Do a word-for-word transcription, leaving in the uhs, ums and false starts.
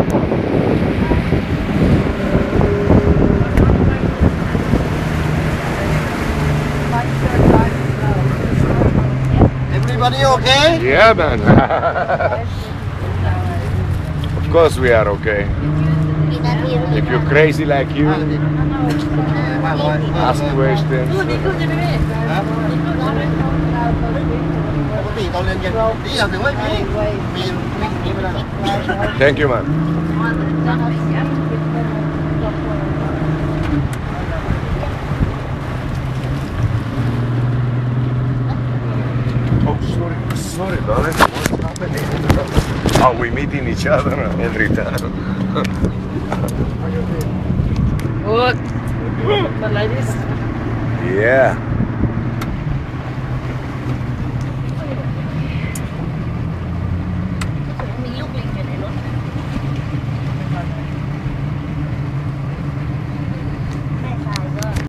Everybody okay? Yeah, man. Of course we are okay. If you're crazy like you, ask questions. Thank you, man. Oh, sorry, sorry, darling. What's happening? Oh, we're meeting each other every time. Good. But like this. Yeah.